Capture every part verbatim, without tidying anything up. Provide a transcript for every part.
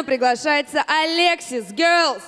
сцену приглашается Alexis Girls.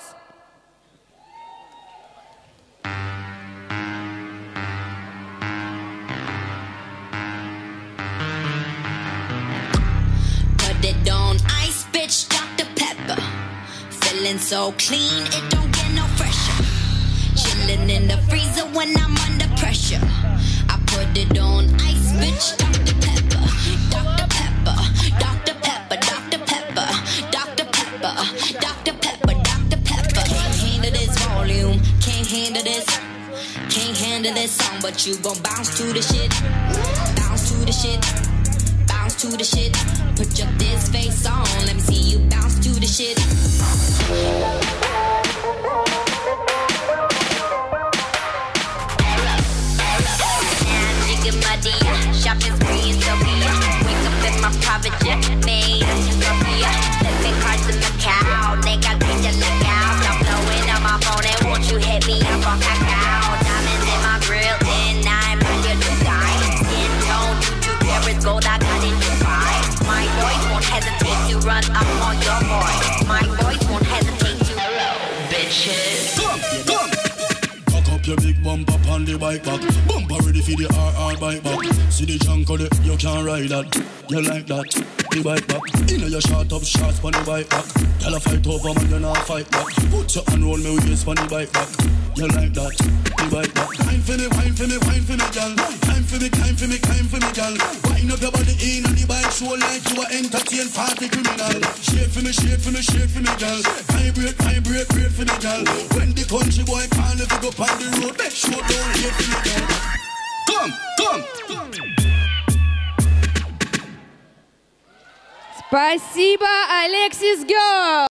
Put it on ice, bitch, Doctor Pepper. Feeling so clean, it don't get no fresher. Chilling in the freezer when I'm under pressure. I put it on ice, bitch, Doctor Pepper. Doctor Pepper, Doctor Pepper, Doctor Pepper, Doctor Pepper, Doctor Pepper, Doctor Pepper. Can't handle this volume, can't handle this. Can't handle this song, but you gon' bounce to the shit. Bounce to the shit. Bounce to the shit. Put your this face on, let me see you bounce to the shit. Shopping spree in Sophia. Wake up in my private jet, made up to Sophia. Living cards in Macau, they got change a look out. Stop blowing on my phone and won't you hit me up on cacao. Diamonds in my grill, and I'm ready to die. Skin tone, two two carats gold, I got it in five. My voice won't hesitate to run up on your boy. My voice won't hesitate to bitches. Come, come. Cock up your big bumper on the bike back. Bumper ready for the R R bike back. See the junk of the, you can't ride that. You like that, the bike back. Inna your short up shots on the bike back. Y'all a fight over man, you not fight back. Put your hand roll me with this on the bike back. You like that, the bike back. Time for me, wine for me, wine for me, girl. Time for me, time for me, time for me, girl. Wind up your body in on the bike, show like you a entertain party criminal. Shake for me, shake for me, shake for me, girl. Vibrate, vibrate, vibrate for me, girl. When the country boy can't if you go on the road, make sure don't hate for me, girl. Come, come, come. Спасибо, Alexis Girls.